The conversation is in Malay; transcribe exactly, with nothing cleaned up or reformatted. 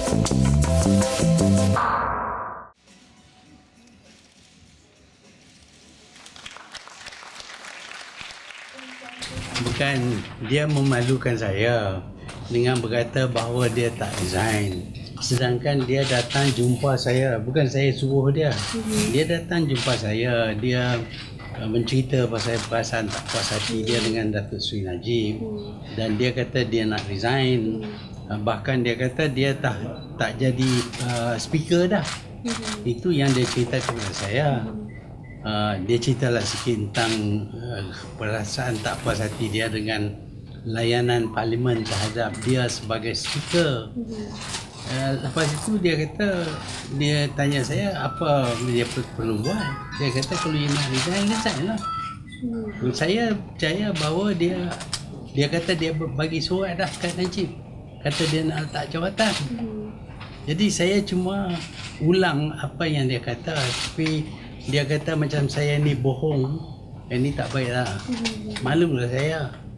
Bukan dia memalukan saya dengan berkata bahawa dia tak resign. Sedangkan dia datang jumpa saya, bukan saya suruh dia. Dia datang jumpa saya, dia uh, mencerita pasal perasaan tak puas hati dia dengan Datuk Seri Najib. Dan dia kata dia nak resign. Uh, bahkan dia kata dia tak tak jadi uh, speaker dah. Itu yang dia ceritakan kepada saya. Uh, dia ceritalah sikit tentang uh, perasaan tak puas hati dia dengan layanan parlimen terhadap dia sebagai speaker. Uh, lepas itu dia kata, dia tanya saya apa dia perlu buat. Dia kata kalau dia nak resign, resign lah. Hmm. Saya percaya bahawa dia dia kata dia bagi surat dah kat Najib. Kata dia nak letak jawatan. Hmm. Jadi saya cuma ulang apa yang dia kata. Tapi dia kata macam saya ni bohong. Yang ni tak baik lah. Hmm. Malulah saya.